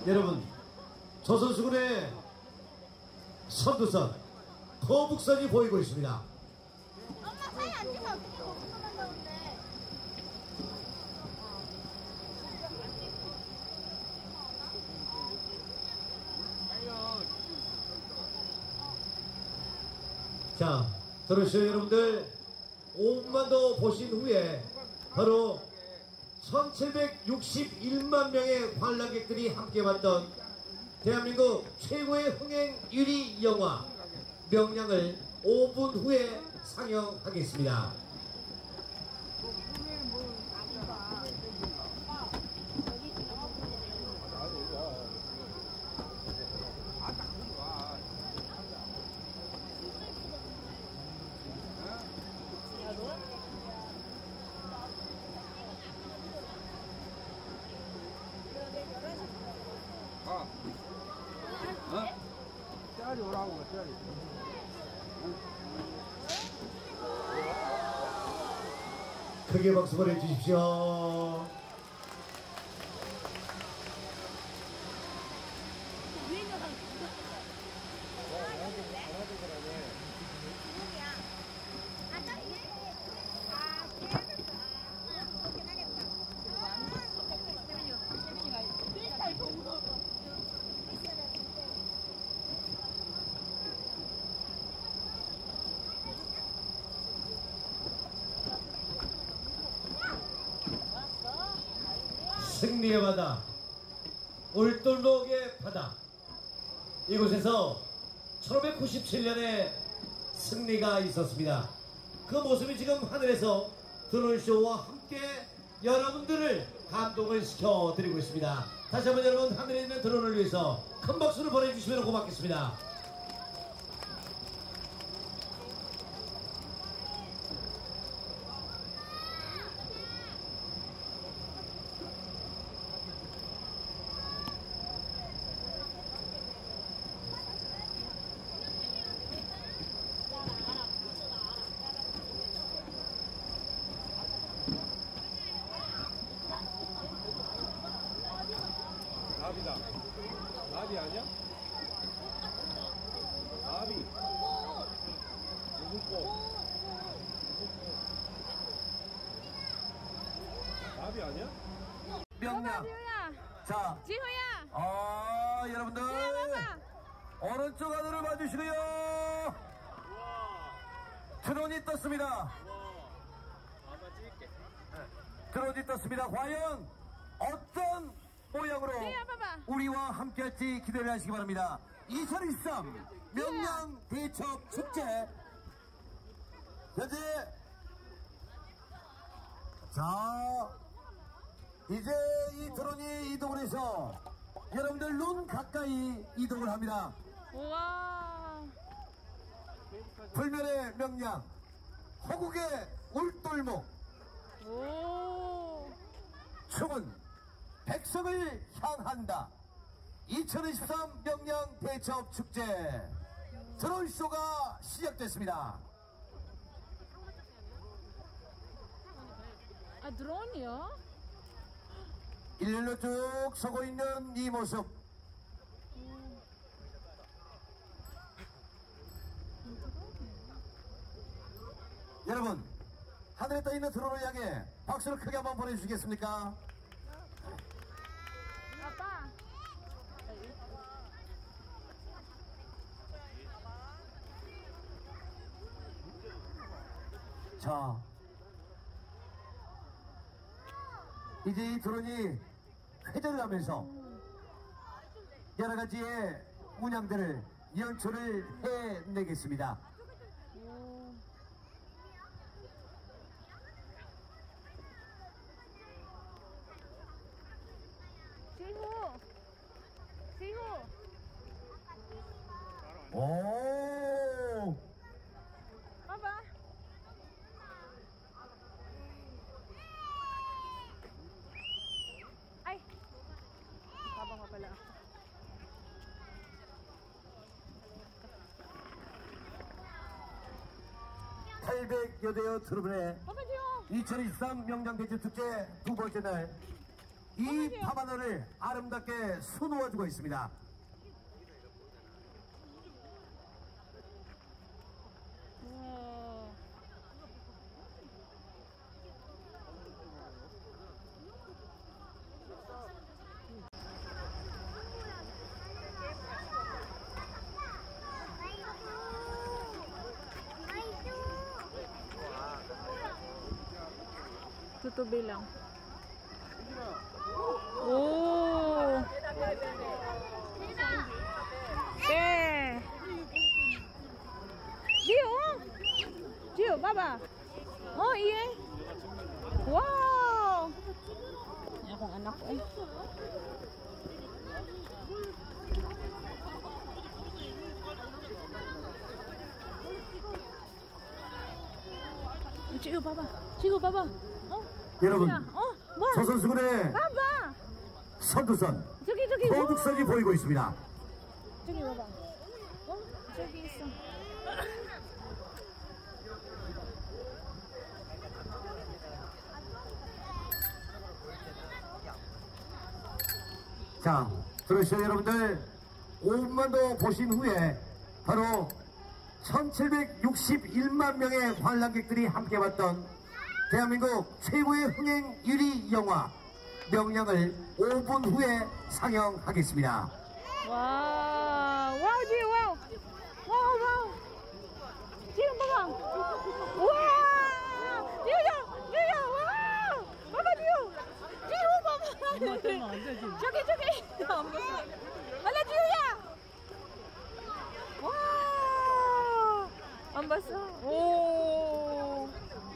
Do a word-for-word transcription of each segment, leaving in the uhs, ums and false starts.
여러분, 조선수군의 선두선 거북선이 보이고 있습니다. 엄마 사이 안 찍어. 어떻게 거북선 한다는데. 자, 들으시죠 여러분들. 오 분만 더 보신 후에 바로 천칠백육십일만 명의 관람객들이 함께 봤던 대한민국 최고의 흥행 일 위 영화 명량을 오 분 후에 상영하겠습니다. 아, 어? 짜리 오라고, 짜리. 크게 박수 보내주십시오. 승리의 바다, 울돌목의 바다, 이곳에서 천오백구십칠 년에 승리가 있었습니다. 그 모습이 지금 하늘에서 드론쇼와 함께 여러분들을 감동을 시켜드리고 있습니다. 다시 한번 여러분, 하늘에 있는 드론을 위해서 큰 박수를 보내주시면 고맙겠습니다. 나비다. 나비 아니야? 나비. 무슨 꽃? 나비 아니야? 명량. 자, 지호야. 아, 여러분들 오른쪽 하늘을 봐주시고요. 드론이 떴습니다. 드론이 떴습니다. 과연 어떤 모양으로 우리와 함께할지 기대를 하시기 바랍니다. 이천이십삼 명량 대첩 축제, 현재 자 이제 이 드론이 이동을 해서 여러분들 눈 가까이 이동을 합니다. 우와. 불멸의 명량, 호국의 울돌목, 오. 춤은 백성을 향한다. 이천이십삼 명량 대첩 축제 드론쇼가 시작됐습니다. 아, 드론이요? 일렬로 쭉 서고 있는 이 모습, 음. 여러분, 하늘에 떠있는 드론을 향해 박수를 크게 한번 보내주시겠습니까? 아빠. 자, 이제 이 드론이 회전을 하면서 여러 가지의 문양들을 연출을 해내겠습니다. 오. 지호. 지호. 오, 봐봐. Ay. Tabang pa pala. 팔백여 대여 트루블의 Papa Dio. 이천이십삼 명량 대첩 축제 두 번째 날 이 밤하늘을 아름답게 수놓아주고 있습니다. 우와. Tutubi lang. Oh. Eh. Gio. Gio, baba. Oh, iya. Wow. Yan akong anak ko eh. Gio, baba. Gio, baba. Oh. 여러분, 어, 뭐? 조선수군의 봐봐. 선두선, 저기 저기. 포북선이 보이고 있습니다. 저기 봐봐. 어? 저기 있어. 자, 들으시죠 여러분들. 오 분만 더 보신 후에 바로 천칠백육십일만 명의 관람객들이 함께 봤던 대한민국 최고의 흥행 일 위 영화 명량을 오 분 후에 상영하겠습니다. 와, 와우, 지, 와우. 와우, 와우. 지금 봐봐. 와, 지우야, 지우야, 와. 봐봐, 지우. 지우 봐봐. 저기, 저기. 안 봤어. 빨리 지우야. 와, 안 봤어? 오.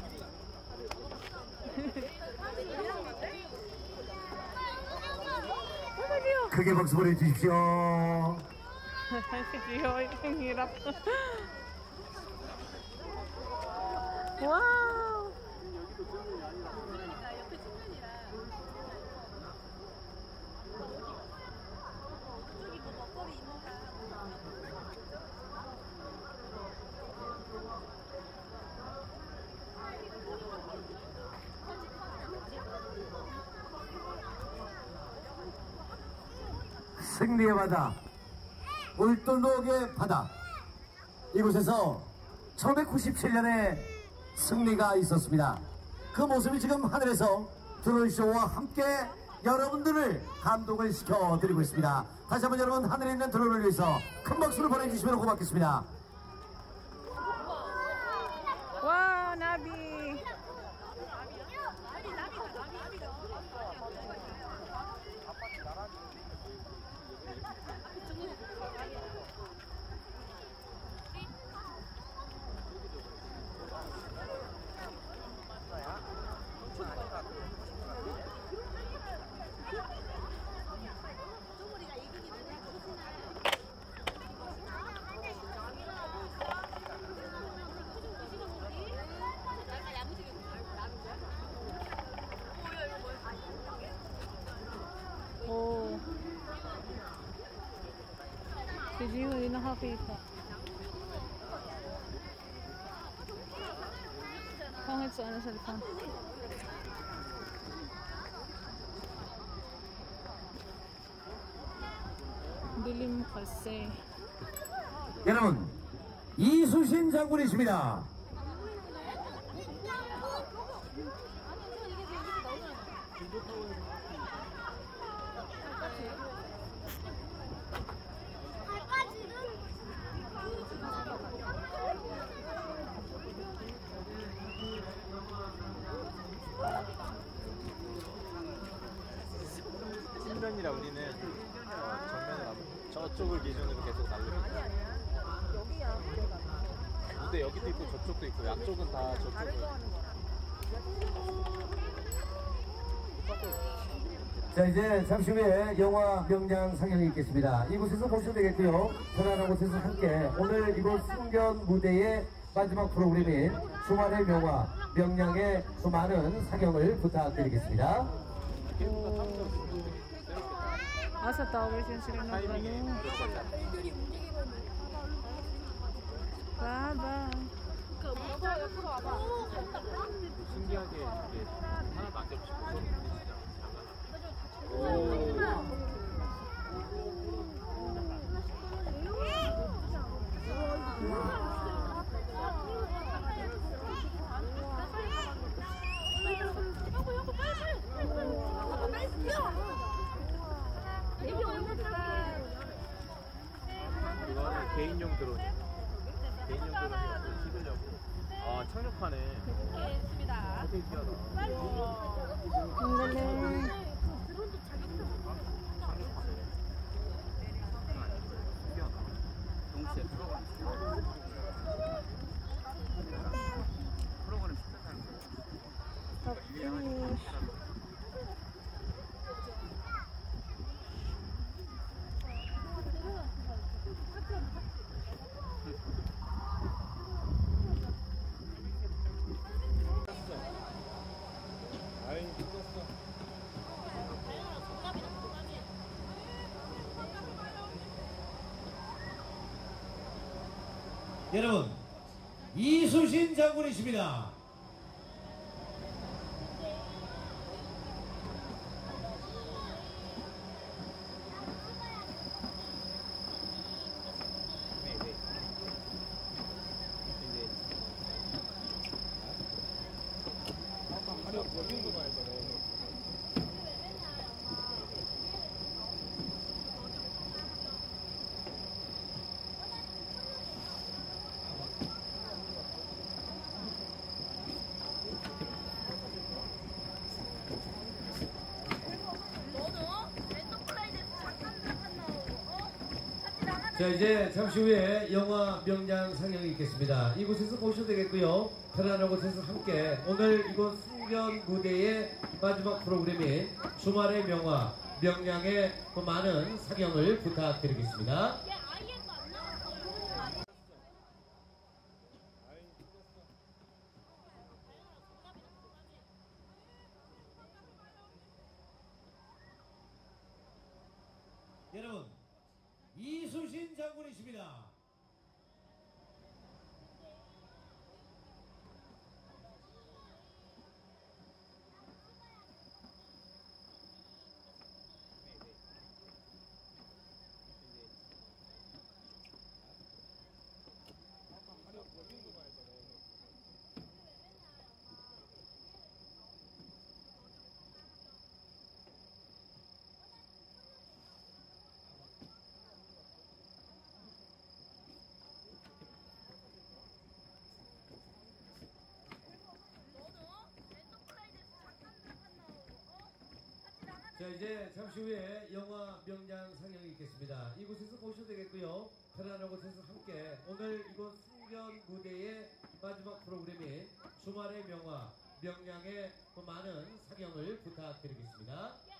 크게 박수 보내주십시오. Gio, ang hirap. Wow! 승리의 바다, 울돌록의 바다, 이곳에서 천오백구십칠 년에 승리가 있었습니다. 그 모습이 지금 하늘에서 드론쇼와 함께 여러분들을 감동을 시켜드리고 있습니다. 다시 한번 여러분, 하늘에 있는 드론을 위해서 큰 박수를 보내주시면 고맙겠습니다. Wow, Nabi! Oh. Si Gio, hindi nakakita. Pangit sa ano sa likod. Dilim kasi. 여러분, 이수신 장군이십니다. 신변이라 우리는 어, 정면을 안 저쪽을 기준으로 계속 날리고 여기야 무대 여기도 있고 저쪽도 있고 양쪽은 다 저쪽으로 자, 이제 잠시 후에 영화 명량 상영이 있겠습니다. 이곳에서 보셔도 되겠고요. 편안한 곳에서 함께 오늘 이곳 승견 무대의 마지막 프로그램인 주말의 명화 명량의 또 많은 상영을 부탁드리겠습니다. Asa towers yun sila ng 타이밍에 ano. Baba. 신기하게 이게 하나도 안 겹치고 있습니다. 되게 신기하다. 네. 동시에 프로그램 프로그램 시작하는 거예요. 아이 끝났어. 여러분, 이수신 장군이십니다. 네, 네. 이제 아까 하려 버리는 거 봐야 돼. 자, 이제 잠시 후에 영화 명량 상영이 있겠습니다. 이곳에서 보셔도 되겠고요. 편안한 곳에서 함께 오늘 이곳 승전 무대의 마지막 프로그램인 주말의 명화 명량의 많은 상영을 부탁드리겠습니다. 얘 아이엠도 안 나왔어. 아이 끝났어. 여러분, 이수신 장군이십니다. 네, 네. 이제 아까 하려 버리는 거 봐야 돼. 자, 이제 잠시 후에 영화 명량 상영이 있겠습니다. 이곳에서 보셔도 되겠고요. 편안한 곳에서 함께 오늘 이곳 승전 무대의 마지막 프로그램인 주말의 명화 명량의 많은 상영을 부탁드리겠습니다. 얘